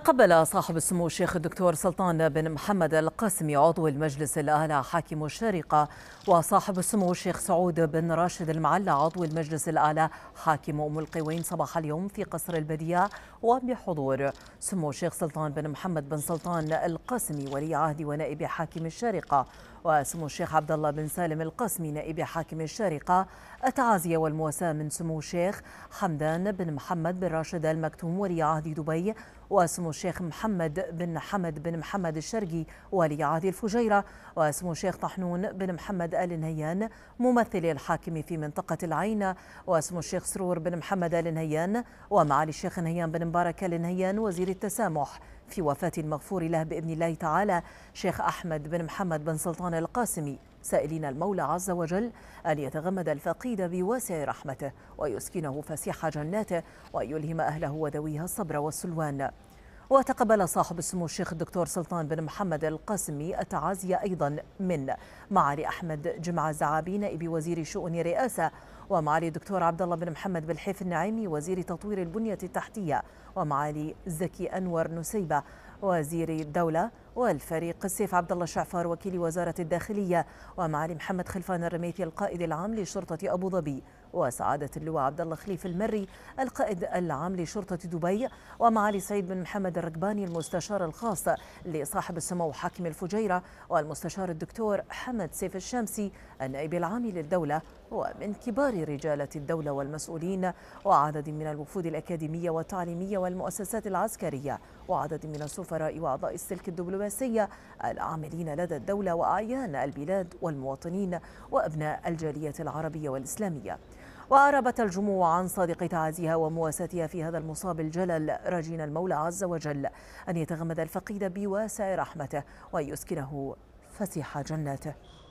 تقبل صاحب السمو الشيخ الدكتور سلطان بن محمد القاسمي عضو المجلس الأعلى حاكم الشارقة وصاحب السمو الشيخ سعود بن راشد المعلى عضو المجلس الأعلى حاكم أم القوين صباح اليوم في قصر البديع، وبحضور سمو الشيخ سلطان بن محمد بن سلطان القاسمي ولي عهد ونائب حاكم الشارقة، وسمو الشيخ عبد الله بن سالم القاسمي نائب حاكم الشارقة. التعازي والمواساة من سمو الشيخ حمدان بن محمد بن راشد المكتوم ولي عهد دبي، وسمو الشيخ محمد بن حمد بن محمد الشرقي ولي عهد الفجيرة، وسمو الشيخ طحنون بن محمد آل نهيان ممثل الحاكم في منطقة العين، وسمو الشيخ سرور بن محمد آل نهيان ومعالي الشيخ نهيان بن مبارك آل نهيان وزير التسامح في وفاة المغفور له بإذن الله تعالى شيخ أحمد بن محمد بن سلطان القاسمي، سائلين المولى عز وجل أن يتغمد الفقيد بواسع رحمته ويسكنه فسيح جناته وأن يلهم أهله وذويها الصبر والسلوان. وتقبل صاحب السمو الشيخ الدكتور سلطان بن محمد القاسمي التعازي أيضا من معالي أحمد جمعة الزعابي نائب وزير شؤون الرئاسة، ومعالي الدكتور عبد الله بن محمد بالحيف النعيمي وزير تطوير البنية التحتية، ومعالي زكي أنور نسيبة وزير الدولة، والفريق السيف عبد الله الشعفار وكيل وزارة الداخلية، ومعالي محمد خلفان الرميثي القائد العام لشرطة أبو ظبي، وسعادة اللواء عبد الله خليف المري القائد العام لشرطة دبي، ومعالي سعيد بن محمد الركباني المستشار الخاص لصاحب السمو حاكم الفجيرة، والمستشار الدكتور حمد سيف الشامسي النائب العام للدولة، ومن كبار رجالة الدولة والمسؤولين، وعدد من الوفود الأكاديمية والتعليمية والمؤسسات العسكرية، وعدد من السفراء وأعضاء السلك الدبلوماسية العاملين لدى الدولة وأعيان البلاد والمواطنين وأبناء الجالية العربية والإسلامية. وأعربت الجموع عن صادق تعازيها ومواساتها في هذا المصاب الجلل، راجين المولى عز وجل أن يتغمد الفقيد بواسع رحمته ويسكنه فسيح جناته.